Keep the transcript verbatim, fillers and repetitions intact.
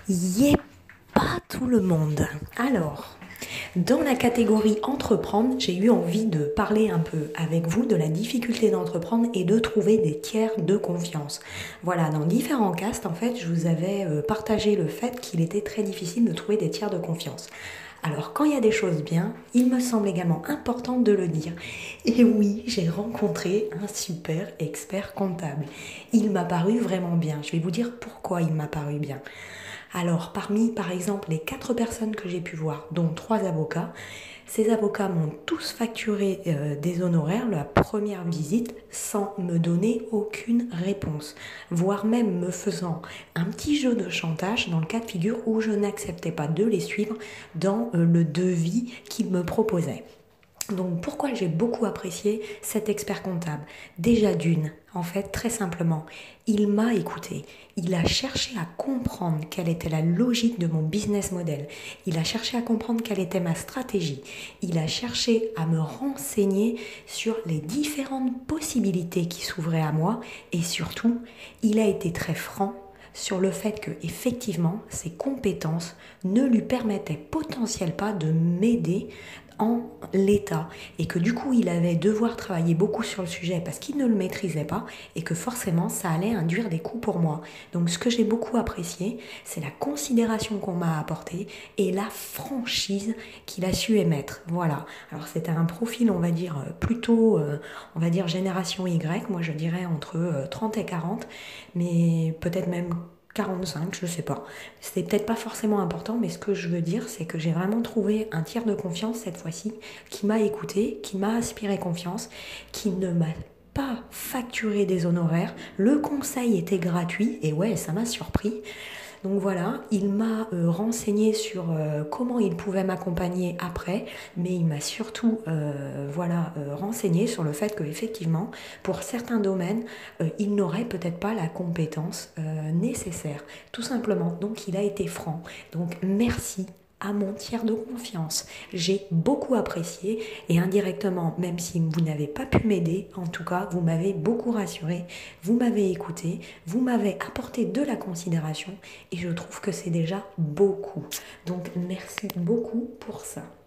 Yé, pas tout le monde. Alors, dans la catégorie entreprendre, j'ai eu envie de parler un peu avec vous de la difficulté d'entreprendre et de trouver des tiers de confiance. Voilà, dans différents castes, en fait, je vous avais euh, partagé le fait qu'il était très difficile de trouver des tiers de confiance. Alors, quand il y a des choses bien, il me semble également important de le dire. Et oui, j'ai rencontré un super expert comptable. Il m'a paru vraiment bien. Je vais vous dire pourquoi il m'a paru bien. Alors, parmi, par exemple, les quatre personnes que j'ai pu voir, dont trois avocats, ces avocats m'ont tous facturé euh, des honoraires la première visite sans me donner aucune réponse, voire même me faisant un petit jeu de chantage dans le cas de figure où je n'acceptais pas de les suivre dans euh, le devis qu'ils me proposaient. Donc pourquoi j'ai beaucoup apprécié cet expert comptable? Déjà d'une, en fait très simplement, il m'a écouté, il a cherché à comprendre quelle était la logique de mon business model, il a cherché à comprendre quelle était ma stratégie, il a cherché à me renseigner sur les différentes possibilités qui s'ouvraient à moi et surtout, il a été très franc sur le fait que effectivement ses compétences ne lui permettaient potentiellement pas de m'aider en l'état et que du coup il allait devoir travailler beaucoup sur le sujet parce qu'il ne le maîtrisait pas et que forcément ça allait induire des coûts pour moi. Donc ce que j'ai beaucoup apprécié, c'est la considération qu'on m'a apportée et la franchise qu'il a su émettre. Voilà. Alors c'était un profil, on va dire, plutôt, euh, on va dire génération Y, moi je dirais entre euh, trente et quarante, mais peut-être même quarante-cinq, je sais pas. C'était peut-être pas forcément important, mais ce que je veux dire, c'est que j'ai vraiment trouvé un tiers de confiance cette fois-ci, qui m'a écouté, qui m'a inspiré confiance, qui ne m'a pas facturé des honoraires. Le conseil était gratuit, et ouais, ça m'a surpris. Donc voilà, il m'a euh, renseigné sur euh, comment il pouvait m'accompagner après, mais il m'a surtout euh, voilà, euh, renseigné sur le fait qu'effectivement, pour certains domaines, euh, il n'aurait peut-être pas la compétence euh, nécessaire, tout simplement. Donc il a été franc. Donc merci à mon tiers de confiance. J'ai beaucoup apprécié et indirectement, même si vous n'avez pas pu m'aider, en tout cas, vous m'avez beaucoup rassuré, vous m'avez écouté, vous m'avez apporté de la considération et je trouve que c'est déjà beaucoup. Donc merci beaucoup pour ça.